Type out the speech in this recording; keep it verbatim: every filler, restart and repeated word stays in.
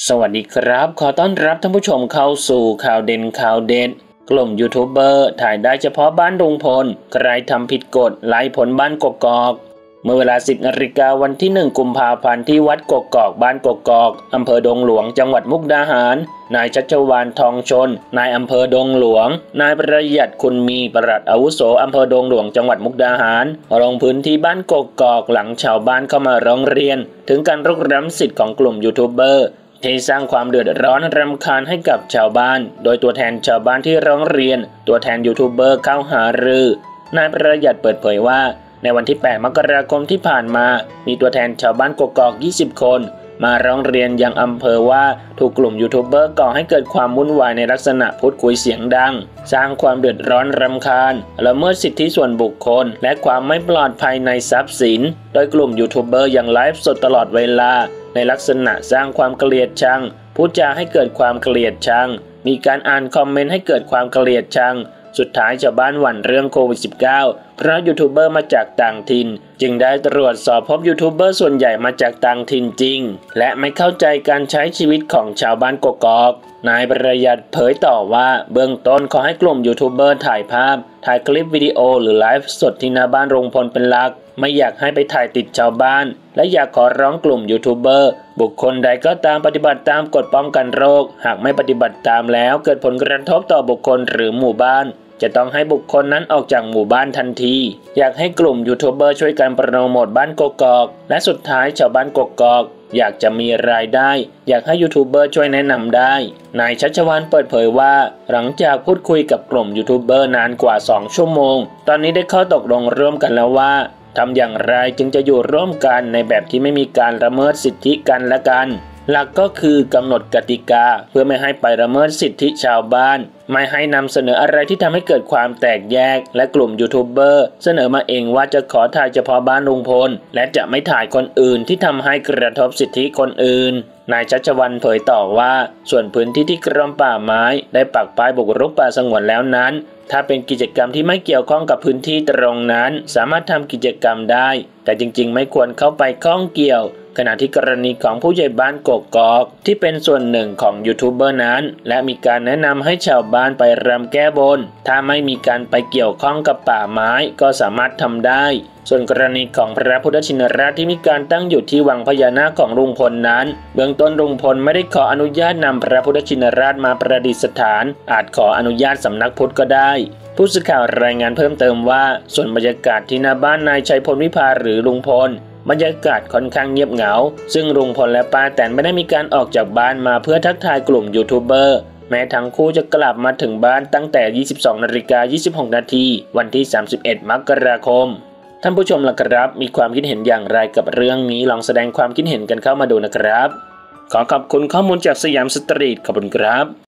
สวัสดีครับขอต้อนรับท่านผู้ชมเข้าสู่ข่าวเด่นข่าวเด็ดกลุ่มยูทูบเบอร์ถ่ายได้เฉพาะบ้านลุงพลใครทำผิดกฎไล่ผลบ้านกกอกเมื่อเวลา สิบนาฬิกาวันที่หนึ่งกุมภาพันธ์ที่วัดกกอกบ้านกกอกอำเภอดงหลวงจังหวัดมุกดาหารนายชัชวาลทองชนนายอำเภอดงหลวงนายประหยัดคุณมีปลัดอาวุโสอำเภอดงหลวงจังหวัดมุกดาหารลงพื้นที่บ้านกกอกหลังชาวบ้านเข้ามาร้องเรียนถึงการรุกล้ำสิทธิ์ของกลุ่มยูทูบเบอร์ที่สร้างความเดือดร้อนรำคาญให้กับชาวบ้านโดยตัวแทนชาวบ้านที่ร้องเรียนตัวแทนยูทูบเบอร์เข้าหารือนายประหยัดเปิดเผยว่าในวันที่แปดมกราคมที่ผ่านมามีตัวแทนชาวบ้านกกอกยี่สิบคนมาร้องเรียนยังอำเภอว่าถูกกลุ่มยูทูบเบอร์ก่อให้เกิดความวุ่นวายในลักษณะพูดคุยเสียงดังสร้างความเดือดร้อนรำคาญละเมิดสิทธิส่วนบุคคลและความไม่ปลอดภัยในทรัพย์สินโดยกลุ่มยูทูบเบอร์ยังไลฟ์สดตลอดเวลาในลักษณะสร้างความเกลียดชังพูดจาให้เกิดความเกลียดชังมีการอ่านคอมเมนต์ให้เกิดความเกลียดชังสุดท้ายชาวบ้านหวั่นเรื่องโควิด สิบเก้า เพราะยูทูบเบอร์มาจากต่างถิ่นจึงได้ตรวจสอบพบยูทูบเบอร์ส่วนใหญ่มาจากต่างถิ่นจริงและไม่เข้าใจการใช้ชีวิตของชาวบ้านกกอกนายประหยัดเผยต่อว่าเบื้องต้นขอให้กลุ่มยูทูบเบอร์ถ่ายภาพถ่ายคลิปวิดีโอหรือไลฟ์สดที่หน้าบ้านลุงพลเป็นหลักไม่อยากให้ไปถ่ายติดชาวบ้านและอยากขอร้องกลุ่มยูทูบเบอร์บุคคลใดก็ตามปฏิบัติตามกฎป้องกันโรคหากไม่ปฏิบัติตามแล้วเกิดผลกระทบต่อบุคคลหรือหมู่บ้านจะต้องให้บุคคลนั้นออกจากหมู่บ้านทันทีอยากให้กลุ่มยูทูบเบอร์ช่วยกันโปรโมทบ้านกกอกและสุดท้ายชาวบ้านกกอกอยากจะมีรายได้อยากให้ยูทูบเบอร์ช่วยแนะนำได้นายชัชวาลเปิดเผยว่าหลังจากพูดคุยกับกลุ่มยูทูบเบอร์นานกว่าสองชั่วโมงตอนนี้ได้ข้อตกลงร่วมกันแล้วว่าทำอย่างไรจึงจะอยู่ร่วมกันในแบบที่ไม่มีการละเมิดสิทธิกันและกันหลักก็คือกำหนดกติกาเพื่อไม่ให้ไปละเมิดสิทธิชาวบ้านไม่ให้นำเสนออะไรที่ทำให้เกิดความแตกแยกและกลุ่มยูทูบเบอร์เสนอมาเองว่าจะขอถ่ายเฉพาะบ้านลุงพลและจะไม่ถ่ายคนอื่นที่ทำให้กระทบสิทธิคนอื่นนายชัชวาลเผยต่อว่าส่วนพื้นที่ที่กรมป่าไม้ได้ปักป้ายบุกรุกป่าสงวนแล้วนั้นถ้าเป็นกิจกรรมที่ไม่เกี่ยวข้องกับพื้นที่ตรงนั้นสามารถทำกิจกรรมได้แต่จริงๆไม่ควรเข้าไปข้องเกี่ยวขณะที่กรณีของผู้ใหญ่บ้านกกอกที่เป็นส่วนหนึ่งของยูทูบเบอร์นั้นและมีการแนะนำให้ชาวบ้านไปรำแก้บนถ้าไม่มีการไปเกี่ยวข้องกับป่าไม้ก็สามารถทำได้ส่วนกรณีของพระพุทธชินราชที่มีการตั้งอยู่ที่วังพญานาคของลุงพลนั้นเบื้องต้นลุงพลไม่ได้ขออนุญาตนำพระพุทธชินราชมาประดิษฐานอาจขออนุญาตสำนักพุทธก็ได้ผู้สื่อข่าวรายงานเพิ่มเติมว่าส่วนบรรยากาศที่หน้าบ้านนายชัยพลวิภาหรือลุงพลบรรยากาศค่อนข้างเงียบเหงาซึ่งลุงพลและป้าแตนไม่ได้มีการออกจากบ้านมาเพื่อทักทายกลุ่มยูทูบเบอร์แม้ทั้งคู่จะกลับมาถึงบ้านตั้งแต่ ยี่สิบสองนาฬิกายี่สิบหกนาทีวันที่สามสิบเอ็ดมกราคมท่านผู้ชมล่ะครับมีความคิดเห็นอย่างไรกับเรื่องนี้ลองแสดงความคิดเห็นกันเข้ามาดูนะครับขอขอบคุณข้อมูลจากสยามสตรีทขอบคุณครับ